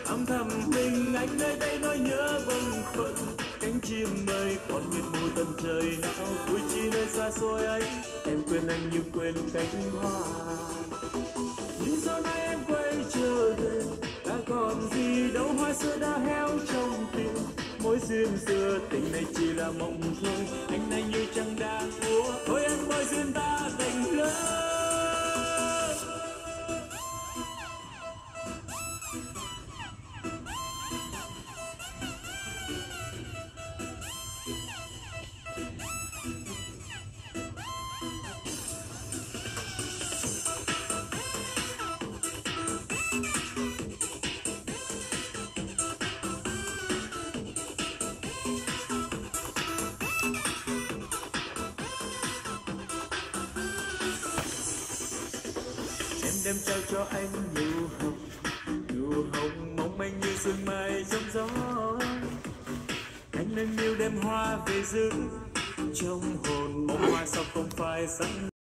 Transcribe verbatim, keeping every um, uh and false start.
âm thầm tình anh nơi đây nỗi nhớ bâng khuâng. Cánh chim mây còn miệt mù tận trời nào, vui chi nơi xa xôi ấy. Em quên anh như quên cánh hoa, nhưng sau này em quay trở về đã còn gì đâu, hoa xưa đã héo trong tim. Mối duyên xưa tình này chỉ là mộng thôi, anh này như trăng đang úa, thôi em ơi duyên ta đành lỡ. Em đem trao cho anh nụ hồng, nụ hồng mong manh như sương mai trong gió. Anh nâng niu đem hoa về giữ trong hồn, bông hoa sao không phai sắc.